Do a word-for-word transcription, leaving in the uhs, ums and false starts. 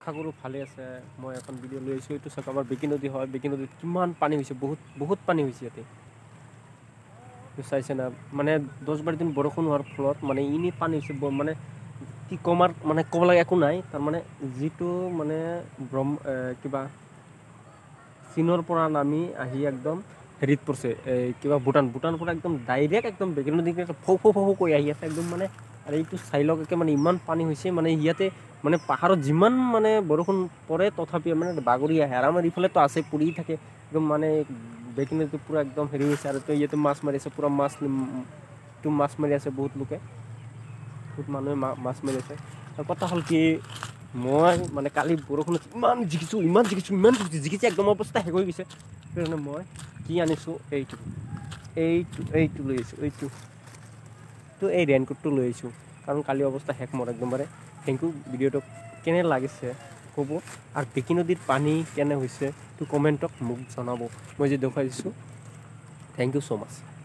আশা কৰোঁ ভালে আছে মই এখন ভিডিঅ' লৈ আহিছোঁ এইটো চাওক আমাৰ বেকী নদী হয় বেকী নদীত কিমান পানী হৈছে বহুত বহুত পানী হৈছে ইয়াতে চাইছে না মানে দহ বাৰ দিন বৰষুণ হোৱাৰ ফলত মানে ইনি পানী হৈছে মানে কি কমাৰ মানে ক'ব লাগে একো নাই তাৰমানে যিটো মানে ব্ৰহ্ম কিবা চীনৰ পৰা নামি আহি একদম হেৰিত পৰিছে এই কিবা ভূটান ভূটানৰ পৰা একদম ডাইৰেক্ট একদম বেকী নদী ফৌ ফৌ ফৌ কৰি আহি আছে একদম মানে আৰু এইটো চাই লওক একে মানে ইমান পানী হৈছে মানে ইয়াতে মানে পাহাৰত যিমান মানে বৰষুণ পৰে তথাপি মানে বাগৰি আহে আৰু আমাৰ ইফালেতো আছে পৰি থাকে একদম মানে বেকী নদীটো পূৰা একদম হেৰি হৈছে আৰু তো ইয়াতে মাছ মাৰি আছে পূৰা মাছ তো মাছ মাৰি আছে বহুত লোকে বহুত মানুহে মাছ মাৰি আছে আৰু কথা হ'ল কি মই মানে কালি বৰষুণত ইমান জিকিছোঁ ইমান জিকিছোঁ ইমান জিকিছে একদম অৱস্থা শেষ হৈ গৈছে সেইকাৰণে মই কি আনিছোঁ এইটো এইটো এইটো লৈ আহিছোঁ এইটো তো এই ৰেইনকোটটো লৈ আহিছোঁ কাৰণ কালি অৱস্থা শেষ মোৰ একদমবাৰে থেংক ইউ ভিডিঅ'টো কেনে লাগিছে ক'ব আৰু বেকী নদীৰ পানী কেনে হৈছে তো কমেণ্টত মোক জনাব মই যে দেখুৱাই দিছোঁ থেংক ইউ ছ' মাছ